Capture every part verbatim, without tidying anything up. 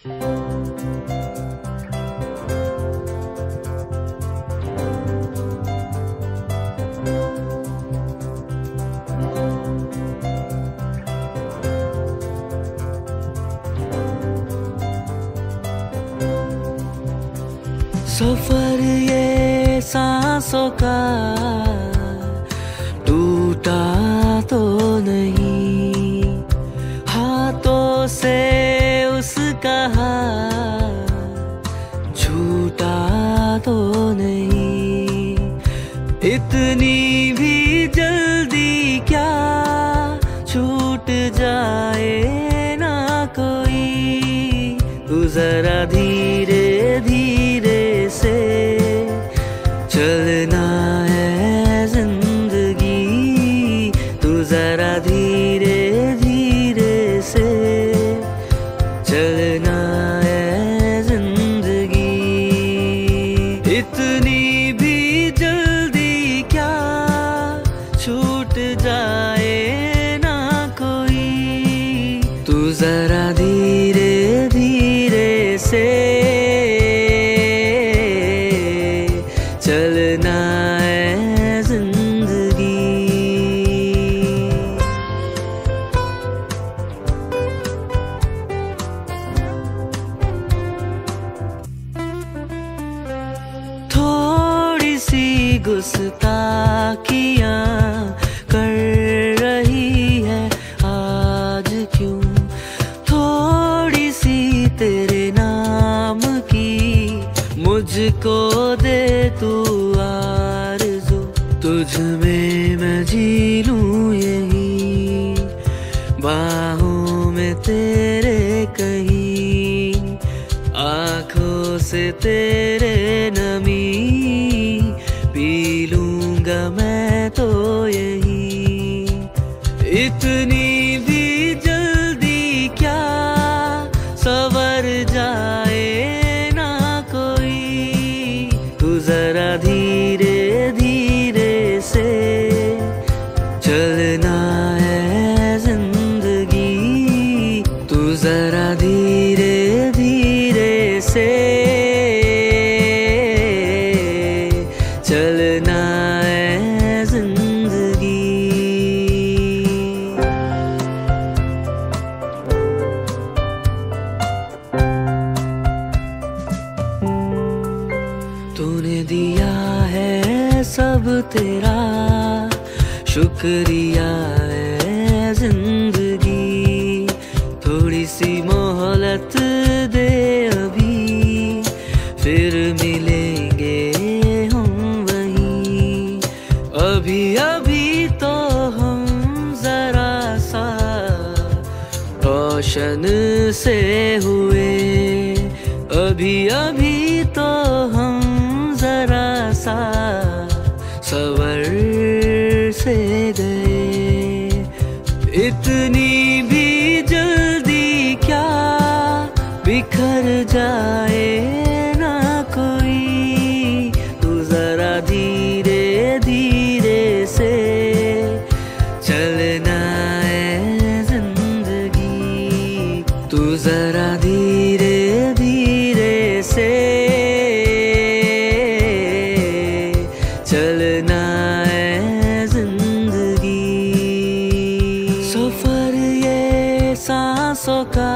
सफर ये सांसों का टूटा तो नहीं, हाथों से उसका हाथ छूटा तो नहीं। इतनी भी जल्दी क्या छूट जाए ना कोई, तू जरा धीरे धीरे से चलना है जिंदगी, तू जरा धीरे धीरे से चलना है जिंदगी। इतनी भी जल्दी क्या छूट जाए ना कोई, तू जरा धीरे धीरे से चलना है जिंदगी। थोड़ी सी गुस्ताखियां कर रही है आज क्यों, थोड़ी सी तेरे नाम की मुझको दे तू आरज़ू। तुझ में मैं जी लूं यही, बाहों में तेरे कहीं, आँखों से तेरे नमी पी लूंगा मैं तो यही। इतनी भी जल्दी क्या सवर जाए ना कोई, तू जरा धीरे धीरे से चलना है जिंदगी, तू जरा धीरे धीरे से चलना है जिंदगी। तूने दिया है सब तेरा शुक्रिया है जिंदगी, थोड़ी सी मोहलत दे अभी, फिर मिलेंगे हम वहीं। अभी अभी तो हम जरा सा रोशन से हुए, अभी अभी तो हम जरा सा सवर से गए। इतनी भी जल्दी क्या बिखर जाए ना कोई, तू जरा धीरे धीरे से चलना है जिंदगी, तू जरा धीरे धीरे से चलना है जिंदगी। सफर ये सांसों का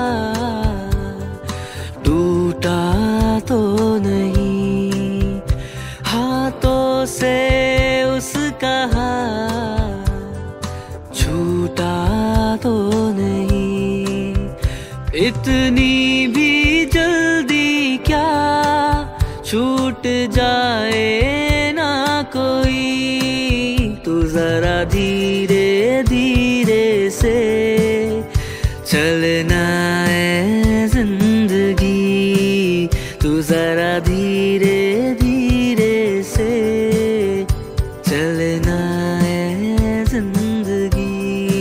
टूटा तो नहीं, हाथों से उसका हाथ छूटा तो नहीं। इतनी भी जल्दी क्या छूट जाए ना कोई, तू जरा धीरे धीरे से चलना है जिंदगी, तू जरा धीरे धीरे से चलना है जिंदगी।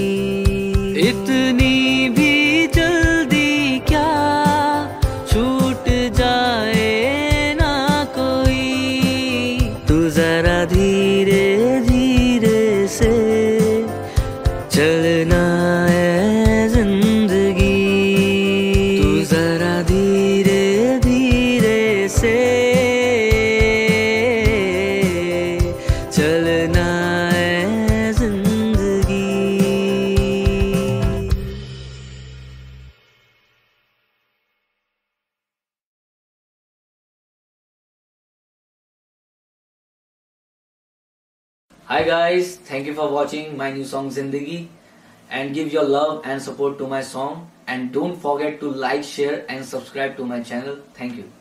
इतनी भी जल्दी क्या छूट जाए ना कोई, तू जरा धीरे धीरे से चलना है जिंदगी, तू जरा धीरे Hi guys, thank you for watching my new song Zindagi, and give your love and support to my song, and don't forget to like, share and subscribe to my channel. Thank you.